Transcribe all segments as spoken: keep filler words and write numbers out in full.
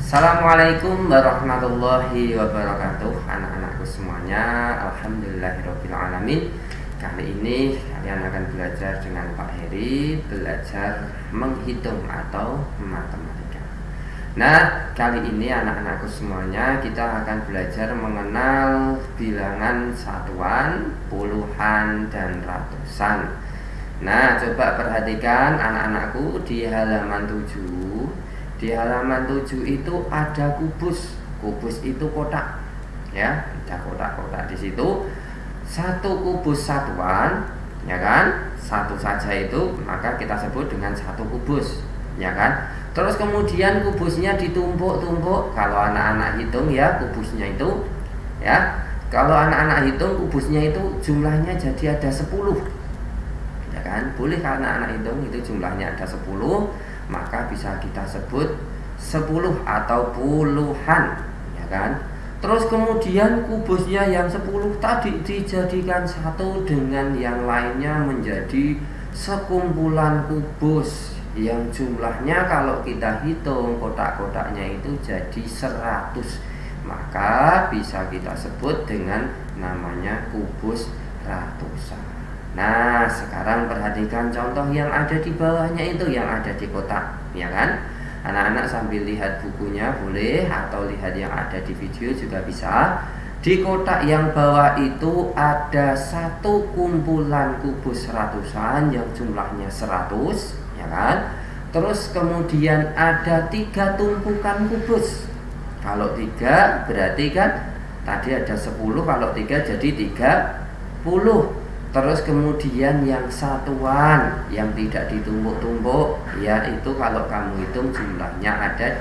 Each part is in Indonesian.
Assalamualaikum warahmatullahi wabarakatuh. Anak-anakku semuanya, alhamdulillahirabbil alamin. Kali ini kalian akan belajar dengan Pak Heri, belajar menghitung atau matematika. Nah, kali ini anak-anakku semuanya kita akan belajar mengenal bilangan satuan, puluhan, dan ratusan. Nah, coba perhatikan anak-anakku di halaman tujuh. Di halaman tujuh itu ada kubus. Kubus itu kotak. Ya, ada kotak-kotak di situ. Satu kubus satuan, ya kan? Satu saja itu, maka kita sebut dengan satu kubus, ya kan? Terus kemudian kubusnya ditumpuk-tumpuk. Kalau anak-anak hitung ya, kubusnya itu, ya. Kalau anak-anak hitung kubusnya itu jumlahnya jadi ada sepuluh. Ya kan? Boleh kalau anak-anak hitung itu jumlahnya ada sepuluh, maka bisa kita sebut sepuluh atau puluhan, ya kan? Terus kemudian kubusnya yang sepuluh tadi dijadikan satu dengan yang lainnya menjadi sekumpulan kubus yang jumlahnya kalau kita hitung kotak-kotaknya itu jadi seratus. Maka bisa kita sebut dengan namanya kubus ratusan. Nah, sekarang perhatikan contoh yang ada di bawahnya itu, yang ada di kotak, ya kan? Anak-anak sambil lihat bukunya boleh, atau lihat yang ada di video juga bisa. Di kotak yang bawah itu ada satu kumpulan kubus ratusan yang jumlahnya seratus, ya kan? Terus kemudian ada tiga tumpukan kubus. Kalau tiga berarti kan tadi ada sepuluh, kalau tiga jadi tiga puluh. Terus kemudian yang satuan yang tidak ditumpuk-tumpuk, yaitu kalau kamu hitung jumlahnya ada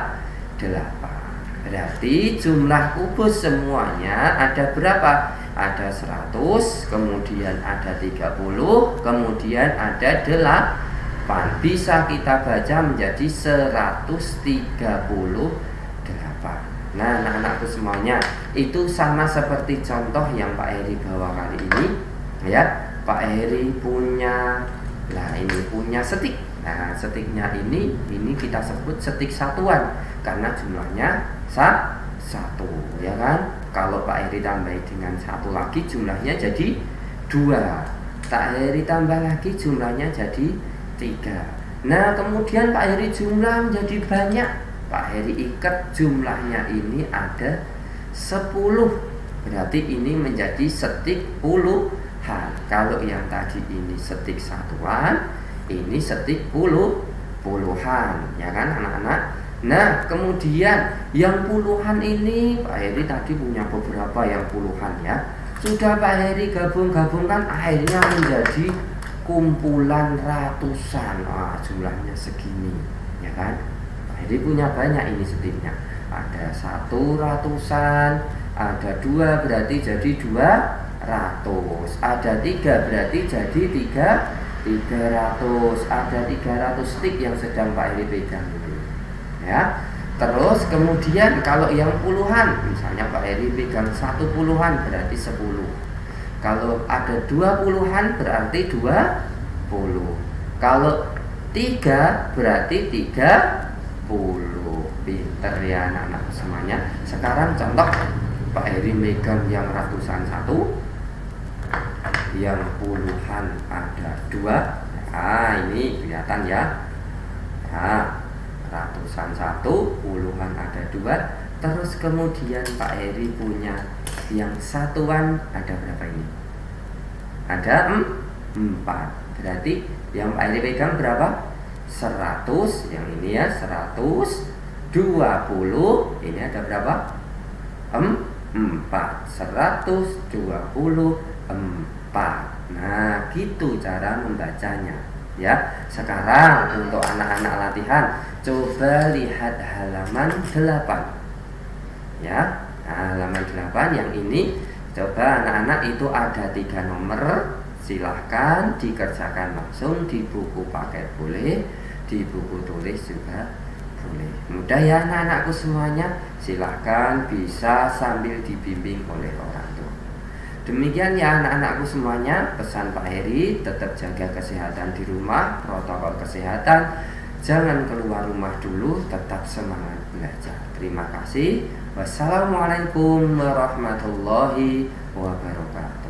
delapan. Berarti jumlah kubus semuanya ada berapa? Ada seratus, kemudian ada tiga puluh, kemudian ada delapan. Bisa kita baca menjadi seratus tiga puluh delapan. Nah, anak-anakku semuanya, itu sama seperti contoh yang Pak Heri bawa kali ini. Ya, Pak Heri punya, nah ini punya setik. Nah, setiknya ini, ini kita sebut setik satuan karena jumlahnya sa, satu, ya kan? Kalau Pak Heri tambah dengan satu lagi jumlahnya jadi dua. Pak Heri tambah lagi jumlahnya jadi tiga. Nah, kemudian Pak Heri jumlah menjadi banyak. Pak Heri ikat jumlahnya ini ada sepuluh. Berarti ini menjadi setik puluh. Kalau yang tadi ini setik satuan, ini setik puluh puluhan, ya kan anak-anak? Nah, kemudian yang puluhan ini Pak Heri tadi punya beberapa yang puluhan, ya. Sudah Pak Heri gabung-gabungkan akhirnya menjadi kumpulan ratusan. Wah, jumlahnya segini, ya kan? Pak Heri punya banyak ini setiknya. Ada satu ratusan, ada dua berarti jadi dua ratus, ada tiga berarti jadi tiga tiga ratus, ada tiga ratus stik yang sedang Pak Heri pegang itu, ya. Terus kemudian kalau yang puluhan, misalnya Pak Heri pegang satu puluhan berarti sepuluh. Kalau ada dua puluhan berarti dua puluh. Kalau tiga berarti tiga puluh. Pinter ya anak-anak semuanya. Sekarang contoh Pak Heri megang yang ratusan satu, yang puluhan ada dua. Nah, ini kelihatan ya. Nah, ratusan satu, puluhan ada dua. Terus kemudian Pak Heri punya yang satuan ada berapa ini? Ada empat. Berarti yang Pak Heri pegang berapa? seratus. Yang ini ya seratus dua puluh. Ini ada berapa? empat. seratus dua puluh empat. Nah, gitu cara membacanya, ya. Sekarang untuk anak-anak latihan, coba lihat halaman delapan, ya. Nah, halaman delapan yang ini, coba anak-anak itu ada tiga nomor. Silahkan dikerjakan langsung di buku paket boleh, di buku tulis juga boleh. Mudah ya anak-anakku semuanya. Silahkan bisa sambil dibimbing oleh orang tua. Demikian ya anak-anakku semuanya, pesan Pak Heri, tetap jaga kesehatan di rumah, protokol kesehatan, Jangan keluar rumah dulu, tetap semangat belajar. Terima kasih. Wassalamualaikum warahmatullahi wabarakatuh.